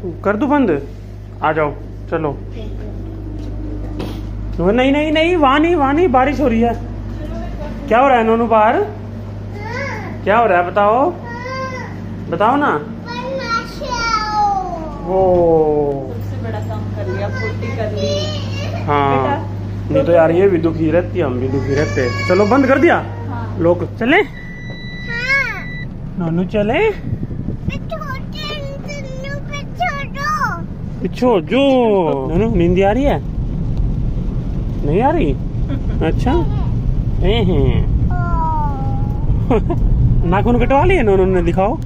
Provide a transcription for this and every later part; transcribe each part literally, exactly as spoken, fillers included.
कर दूं बंद? आ जाओ चलो। नहीं नहीं नहीं, वहां नहीं वहां नहीं, बारिश हो रही है। क्या हो रहा है नोनू बाहर? क्या हो रहा है बताओ, बताओ ना। वो सबसे बड़ा काम कर लिया, फुर्ती कर ली। हाँ नहीं तो यार ये भी दुखी रहती है, हम भी दुखी रहते। चलो बंद कर दिया। हाँ। लोग चले। हाँ। नोनू चले। छोड़ जो। नोनू नींद आ रही है? नहीं आ रही? अच्छा। नाखून कटवा लिए नोनू ने? दिखाओ।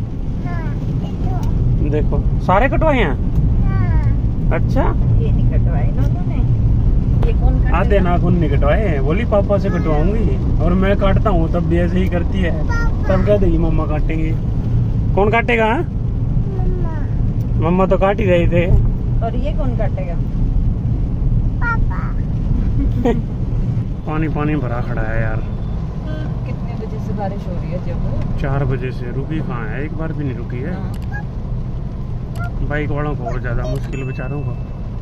देखो सारे कटवाए हैं। अच्छा ये नहीं कटवाए नोनू ने। ये कौन कटवाए? आधे नाखून नहीं कटवाए, बोली पापा से कटवाऊंगी। और मैं काटता हूँ तब भी ऐसे ही करती है। तब कह देगी मम्मा काटेंगे। कौन काटेगा? मम्मा तो काट ही रहे थे। और ये कौन काटेगा? पापा। पानी पानी भरा खड़ा है यार। कितने बजे से बारिश हो रही है? जब चार बजे से। रुकी कहाँ है? एक बार भी नहीं रुकी है। बाइक वालों को और ज्यादा मुश्किल बेचारों को।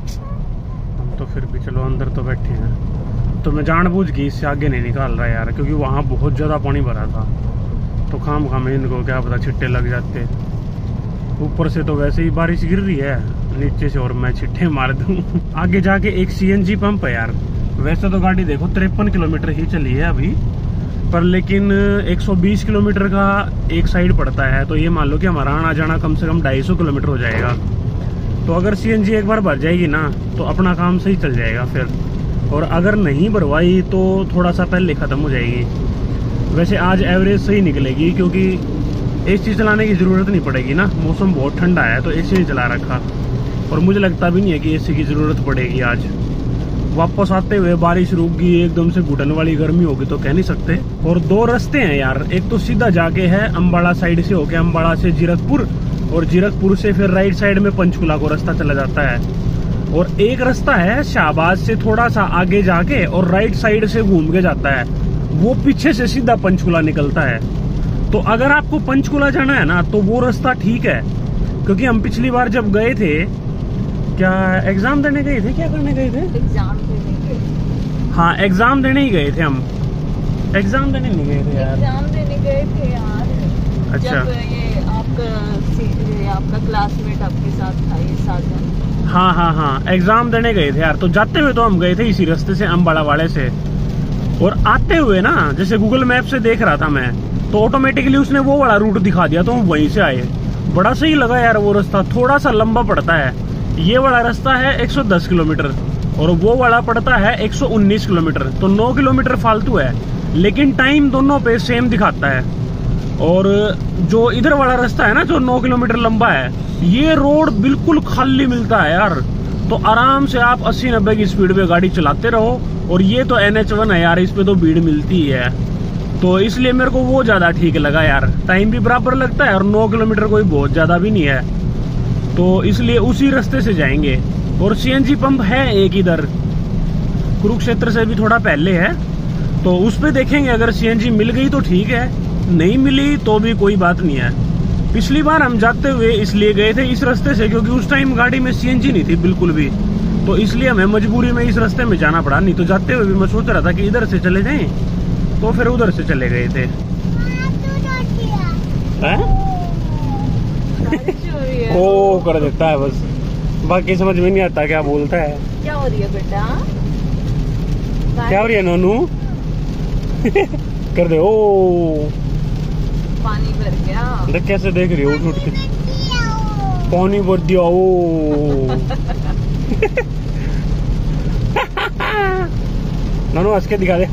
हम तो फिर भी चलो अंदर तो बैठे हैं। तो मैं जानबूझ के इससे आगे नहीं निकाल रहा यार, क्योंकि वहाँ बहुत ज्यादा पानी भरा था। तो खाम खाम इनको क्या पता छिट्टे लग जाते। ऊपर से तो वैसे ही बारिश गिर रही है, नीचे से और मैं छिट्टे मार दूं। आगे जाके एक सीएनजी पंप है यार। वैसे तो गाड़ी देखो तिरपन किलोमीटर ही चली है अभी, पर लेकिन एक सौ बीस किलोमीटर का एक साइड पड़ता है। तो ये मान लो कि हमारा आना जाना कम से कम ढाई सौ किलोमीटर हो जाएगा। तो अगर सीएनजी एक बार भर जाएगी ना तो अपना काम सही चल जाएगा फिर। और अगर नहीं भरवाई तो थोड़ा सा पहले खत्म हो जाएगी। वैसे आज एवरेज सही निकलेगी, क्योंकि एसी चलाने की जरूरत नहीं पड़ेगी ना। मौसम बहुत ठंडा है तो एसी नहीं चला रखा, और मुझे लगता भी नहीं है कि एसी की जरूरत पड़ेगी आज। वापस आते हुए बारिश रुक गई, एकदम से घुटन वाली गर्मी होगी तो कह नहीं सकते। और दो रास्ते हैं यार, एक तो सीधा जाके है अम्बाड़ा साइड से होके, अम्बाड़ा से जीरकपुर, और जीरकपुर से फिर राइट साइड में पंचकुला को रास्ता चला जाता है। और एक रास्ता है शाहबाद से थोड़ा सा आगे जाके और राइट साइड से घूम के जाता है, वो पीछे से सीधा पंचकुला निकलता है। तो अगर आपको पंचकुला जाना है ना तो वो रास्ता ठीक है, क्योंकि हम पिछली बार जब गए थे, क्या एग्जाम देने गए थे, क्या करने गए थे? एग्जाम देने गए। हाँ एग्जाम देने ही गए थे हम। एग्जाम देने नहीं गए थे यार। एग्जाम देने गए थे यार। अच्छा। जब ये आपका ये आपका क्लासमेट आपके साथ था, ये साजन। हाँ हाँ हाँ एग्जाम देने गए थे यार। तो जाते हुए तो हम गए थे इसी रास्ते से, अम्बाड़ा वाले से। और आते हुए ना, जैसे गूगल मैप से देख रहा था मैं, तो ऑटोमेटिकली उसने वो वाला रूट दिखा दिया, तो हम वहीं से आए। बड़ा सही लगा यार वो रास्ता। थोड़ा सा लंबा पड़ता है। ये वाला रास्ता है एक सौ दस किलोमीटर और वो वाला पड़ता है एक सौ उन्नीस किलोमीटर। तो नौ किलोमीटर फालतू है, लेकिन टाइम दोनों पे सेम दिखाता है। और जो इधर वाला रास्ता है ना, जो नौ किलोमीटर लंबा है, ये रोड बिल्कुल खाली मिलता है यार। तो आराम से आप अस्सी नब्बे की स्पीड पे गाड़ी चलाते रहो। और ये तो एन एच वन है यार, इस पे तो भीड़ मिलती ही है। तो इसलिए मेरे को वो ज्यादा ठीक लगा यार। टाइम भी बराबर लगता है और नौ किलोमीटर कोई बहुत ज्यादा भी नहीं है। तो इसलिए उसी रास्ते से जाएंगे। और सीएनजी पंप है एक इधर कुरुक्षेत्र से भी थोड़ा पहले है, तो उस पे देखेंगे। अगर सीएनजी मिल गई तो ठीक है, नहीं मिली तो भी कोई बात नहीं है। पिछली बार हम जाते हुए इसलिए गए थे इस रास्ते से, क्योंकि उस टाइम गाड़ी में सीएनजी नहीं थी बिल्कुल भी। तो इसलिए हमें मजबूरी में इस रास्ते में जाना पड़ा। नहीं तो जाते हुए भी मैं सोच रहा था कि इधर से चले जाएं, तो फिर उधर से चले गए थे। ओ कर देता है बस, बाकी समझ में नहीं आता क्या बोलता है। क्या हो रही है बेटा? क्या हो रही है नोनू? कर दे। ओ पानी भर गया। देख कैसे देख रही हो उठ उठ के। पानी भर दिया। ओ नोनू हंस के दिखा दे।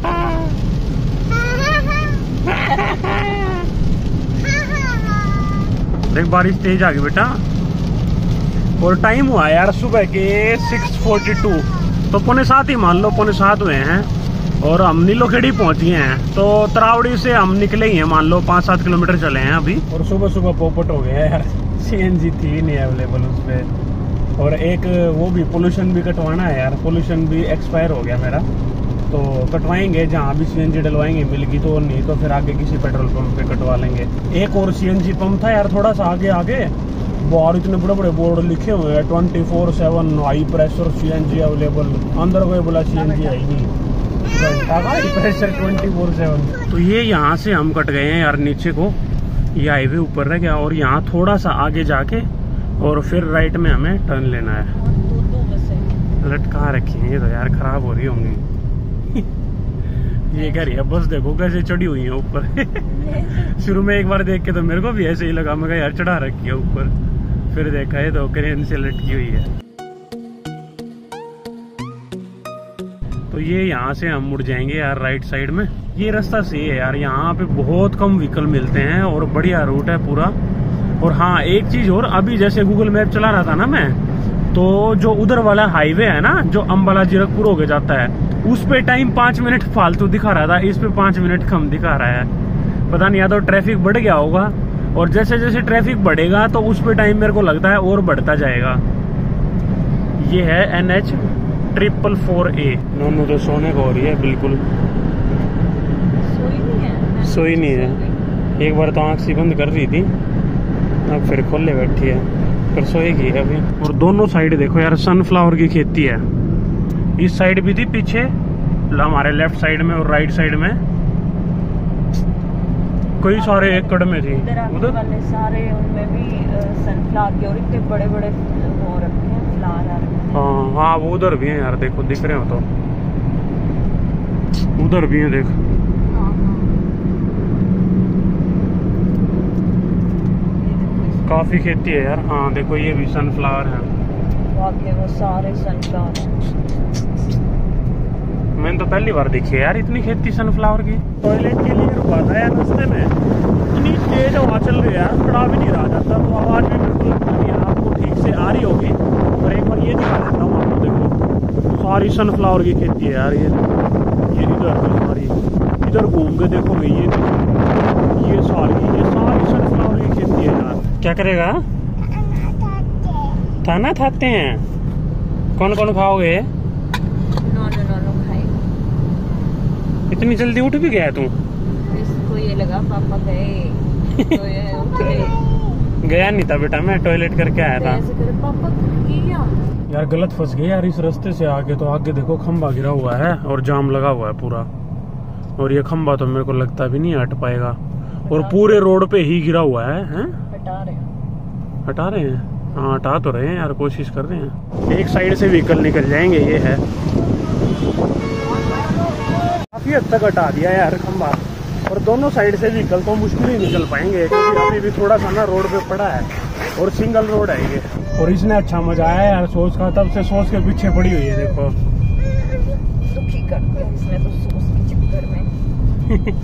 देख बारिश तेज आ गई बेटा। और टाइम हुआ यार सुबह के सिक्स फोर्टी टू, तो पौने सात ही मान लो, पौने सात हुए हैं। और हम नीलोखेड़ी पहुंच गए हैं। तो तरावड़ी से हम निकले ही हैं, मान लो पाँच सात किलोमीटर चले हैं अभी। और सुबह सुबह पोपट हो गया यार, सीएनजी थी नहीं अवेलेबल उस पे। और एक वो भी पोल्यूशन भी कटवाना है यार, पोल्यूशन भी एक्सपायर हो गया मेरा। तो कटवाएंगे जहाँ भी सीएनजी डलवाएंगे, मिल गई तो, नहीं तो फिर आगे किसी पेट्रोल पंप पे कटवा लेंगे। एक और सीएनजी पंप था यार थोड़ा सा आगे आगे, बाहर इतने बड़े बड़े बोर्ड लिखे हुए हैं twenty four seven high pressure CNG available. अंदर कोई बोला सीएनजी है ही नहीं, high pressure twenty four seven. तो ये यहाँ से हम कट गए हैं यार नीचे को, ये हाईवे ऊपर रह गया और यहाँ थोड़ा सा आगे जाके और फिर राइट में हमें टर्न लेना है। लटका रखी है ये तो यार, खराब हो रही होंगी। ये कह रही है बस देखो कैसे चढ़ी हुई है ऊपर। शुरू में एक बार देख के तो मेरे को भी ऐसे ही लगा, मैं यार चढ़ा रखी है ऊपर, फिर देखा है तो क्रेन से लटकी हुई है। तो ये यहाँ से हम मुड़ जाएंगे यार राइट साइड में। ये रास्ता सही है यार, यहाँ पे बहुत कम व्हीकल मिलते हैं और बढ़िया रूट है पूरा। और हाँ एक चीज और, अभी जैसे गूगल मैप चला रहा था ना मैं, तो जो उधर वाला हाईवे है ना जो अम्बाला जीरकपुर होके जाता है, उस पे टाइम पांच मिनट फालतू दिखा रहा था, इस पे पांच मिनट कम दिखा रहा है। पता नहीं या तो ट्रैफिक बढ़ गया होगा, और जैसे जैसे ट्रैफिक बढ़ेगा तो उस पे टाइम मेरे को लगता है और बढ़ता जाएगा। ये है N H triple four A. Nonu तो सोने को हो रही है बिल्कुल, सोई नहीं है सोई नहीं है। एक बार तो आंख सी बंद कर रही थी, अब फिर खोले बैठी है, फिर सोएगी अभी। और दोनों साइड देखो यार सनफ्लावर की खेती है। इस साइड भी थी पीछे हमारे लेफ्ट साइड में, और राइट साइड में कई सारे एकड़ में थी उधर वाले सारे, उनमें भी सनफ्लावर के और इतने बड़े बड़े हो रखे हैं फ्लावर आ रखे हैं। हाँ हाँ वो उधर भी है यार, देखो दिख रहे हो तो उधर भी है देख। हाँ, हाँ। काफी खेती है यार। हाँ देखो ये भी सनफ्लावर है, वाकई वो सारे सनफ्लावर हैं। मैंने तो पहली बार देखी है यार इतनी खेती सनफ्लावर की। टॉयलेट के लिए रुका था यार रास्ते में, इतनी तेज हवा चल रही है यार, खड़ा भी नहीं रहा जाता, तो आवाज भी बिल्कुल आपको ठीक से आ रही होगी। और एक बार ये दिखा देता हूँ आपको, देखो सारी सनफ्लावर की खेती है यार। ये ये इधर सारी, इधर घूम के देखो भाई, ये ये सारी ये सारी सनफ्लावर की खेती है यार। क्या करेगा? खाना खाते हैं। कौन कौन खाओगे? नॉनो नॉनो खाएगा। इतनी जल्दी उठ भी गया तू? इसको ये लगा पापा गए तो ये उठ गई। गया नहीं था बेटा, मैं टॉयलेट करके आया था। ऐसे करे पापा किया यार गलत फंस गए यार इस रास्ते से आगे। तो आगे देखो खंबा गिरा हुआ है और जाम लगा हुआ है पूरा, और ये खंबा तो मेरे को लगता भी नहीं हट पाएगा, और पूरे रोड पे ही गिरा हुआ है। हैं? हटा रहे हैं हटा रहे हैं? हाँ हटा तो रहे हैं यार, कोशिश कर रहे हैं। एक साइड से व्हीकल निकल जाएंगे, ये है काफी हद तक हटा दिया यार खंबा, और दोनों साइड से व्हीकल तो मुश्किल ही निकल पाएंगे, क्योंकि अभी भी थोड़ा सा ना रोड पे पड़ा है और सिंगल रोड है ये। और इसने अच्छा मजा आया यार सोच का, तब से सोच के पीछे पड़ी हुई है देखो। दुखी कर दिया इसने तो सोच के चक्कर में।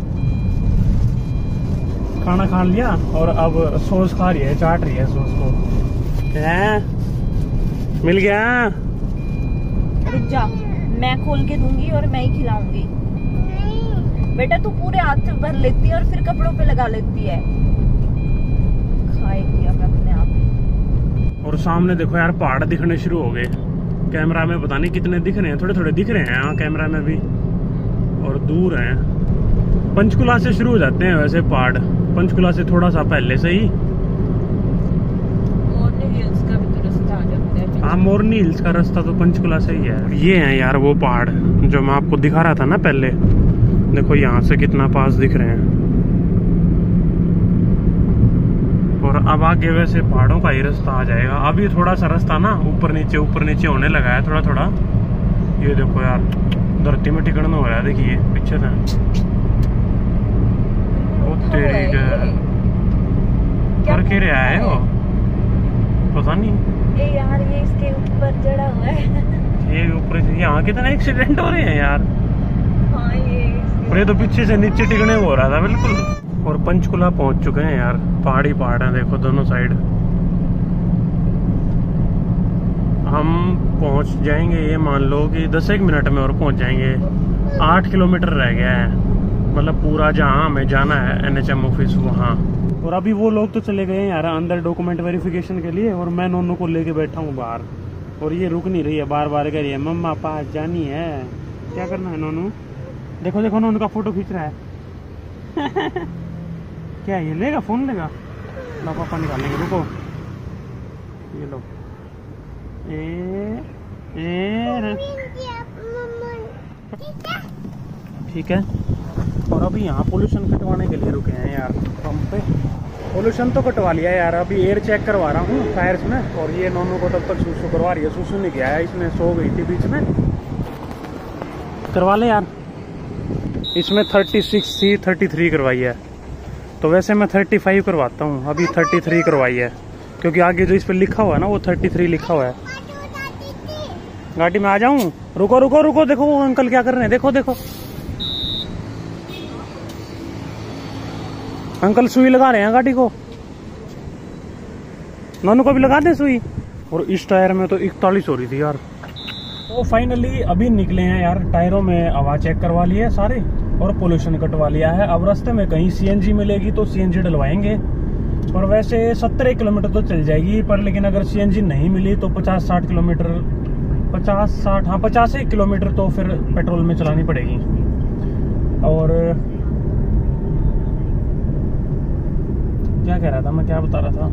खाना खा लिया और अब सॉस खा रही है, चाट रही है सॉस को। है? मिल गया? रुक जा, मैं खोल के दूंगी और मैं ही खिलाऊंगी। बेटा तू पूरे हाथ भर लेती है और फिर कपड़ों पे लगा लेती है। खाएगी अब अपने आप ही। और सामने देखो यार पहाड़ दिखने शुरू हो गए। कैमरा में पता नहीं कितने दिख रहे हैं, थोड़े थोड़े दिख रहे हैं हाँ कैमरा में भी, और दूर हैं। पंचकुला से शुरू हो जाते हैं वैसे पहाड़, पंचकुला से थोड़ा सा पहले से ही। मोरनी हिल्स का भी तो रास्ता आ जाता है। हाँ मोरनी हिल्स का रास्ता तो पंचकुला से ही है। ये है यार वो पहाड़ जो मैं आपको दिखा रहा था ना पहले, देखो यहाँ से कितना पास दिख रहे हैं। और अब आगे वैसे पहाड़ों का ही रास्ता आ जाएगा। अभी थोड़ा सा रास्ता ना ऊपर नीचे ऊपर नीचे होने लगा है थोड़ा थोड़ा। ये देखो यार धरती में टिकड़ना हो रहा है, देखिए पीछे से। तेरी कर के रहा है वो, पता नहीं। ए यार ये इसके ऊपर चढ़ा हुआ है। ये ऊपर से यहाँ कितने एक्सीडेंट हो रहे हैं यार। हाँ ये और ये तो पीछे से नीचे टिकने हो रहा था बिल्कुल। और पंचकुला पहुंच चुके हैं यार, पहाड़ी पहाड़ है देखो दोनों साइड। हम पहुंच जाएंगे ये मान लो कि दस एक मिनट में और पहुंच जाएंगे। आठ किलोमीटर रह गया है, मतलब पूरा जहाँ हमें जाना है एन एच एम ऑफिस वहाँ। और अभी वो लोग तो चले गए हैं यार अंदर डॉक्यूमेंट वेरिफिकेशन के लिए, और मैं नोनू को लेके बैठा हूँ बाहर। और ये रुक नहीं रही है, बार बार कह रही है मम्मा पास जानी है। क्या करना है नोनू? देखो देखो नोनू का फोटो खींच रहा है। क्या ये लेगा, फोन लेगा? लो पापा निकालेंगे, रुको ये लो। ए, ए, ठीक है। और अभी यहाँ पोल्यूशन कटवाने के लिए रुके हैं यार पंप पे। पोल्यूशन तो कटवा लिया यार, अभी एयर चेक करवा रहा हूँ टायर्स में। और ये नोनू को तब तक सूसू करवा रही है। सूसू नहीं किया है इसने, सो गई थी बीच में। करवा ले यार। इसमें थर्टी सिक्स थी, थर्टी थ्री करवाई है। तो वैसे मैं थर्टी फाइव करवाता हूँ, अभी थर्टी थ्री करवाई है क्योंकि आगे जो इस पर लिखा हुआ है ना वो थर्टी थ्री लिखा हुआ है। गाड़ी में आ जाऊं? रुको रुको रुको, देखो वो अंकल क्या कर रहे हैं, देखो देखो अंकल सुई लगा रहे हैं गाड़ी को। नोनू को भी लगा दे सुई। और इस टायर में तो इकतालीस हो रही थी यार। तो फाइनली अभी निकले हैं यार, टायरों में हवा चेक करवा ली है सारे और पोल्यूशन कटवा लिया है। अब रास्ते में कहीं सीएनजी मिलेगी तो सीएनजी डलवाएंगे। और वैसे सत्तर किलोमीटर तो चल जाएगी, पर लेकिन अगर सीएनजी नहीं मिली तो पचास साठ किलोमीटर, पचास साठ हाँ पचास एक किलोमीटर तो फिर पेट्रोल में चलानी पड़ेगी। और क्या कह रहा था मैं, क्या बता रहा था,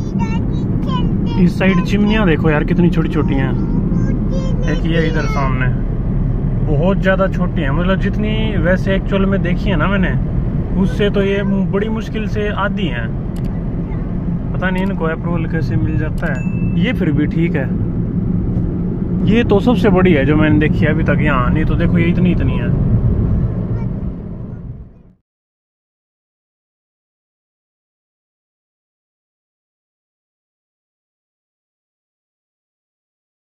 इस साइड चिमनियां देखो यार कितनी छोटी छोटी हैं। एक ये इधर सामने बहुत ज्यादा छोटी है, मतलब जितनी वैसे एक्चुअल में देखी है ना मैंने उससे तो ये बड़ी मुश्किल से आधी है। पता नहीं इनको अप्रूवल कैसे मिल जाता है। ये फिर भी ठीक है, ये तो सबसे बड़ी है जो मैंने देखी है अभी तक यहाँ। नहीं तो देखो ये इतनी इतनी है।